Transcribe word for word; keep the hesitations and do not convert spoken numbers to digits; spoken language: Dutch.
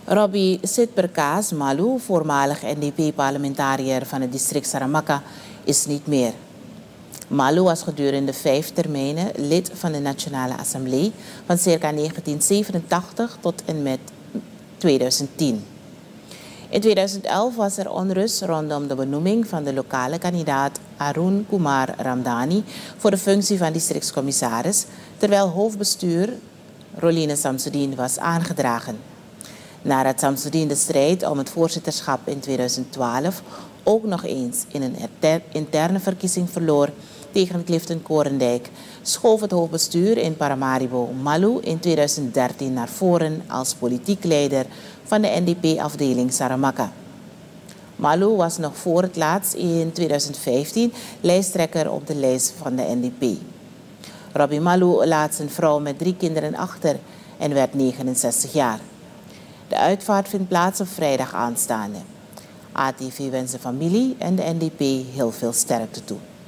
Robbie Sitperkaas Malu, voormalig N D P-parlementariër van het district Saramacca, is niet meer. Malu was gedurende vijf termijnen lid van de Nationale Assemblée van circa negentien zevenentachtig tot en met tweeduizend tien. In tweeduizend elf was er onrust rondom de benoeming van de lokale kandidaat Arun Kumar Ramdhani voor de functie van districtscommissaris, terwijl hoofdbestuur Roline Samsudeen was aangedragen. Nadat Samsudeen de strijd om het voorzitterschap in tweeduizend twaalf ook nog eens in een interne verkiezing verloor tegen Clifton Korendijk, schoof het hoofdbestuur in Paramaribo Malu in tweeduizend dertien naar voren als politiek leider van de N D P-afdeling Saramacca. Malu was nog voor het laatst in tweeduizend vijftien lijsttrekker op de lijst van de N D P. Robbie Malu laat zijn vrouw met drie kinderen achter en werd negenenzestig jaar. De uitvaart vindt plaats op vrijdag aanstaande. A T V wenst de familie en de N D P heel veel sterkte toe.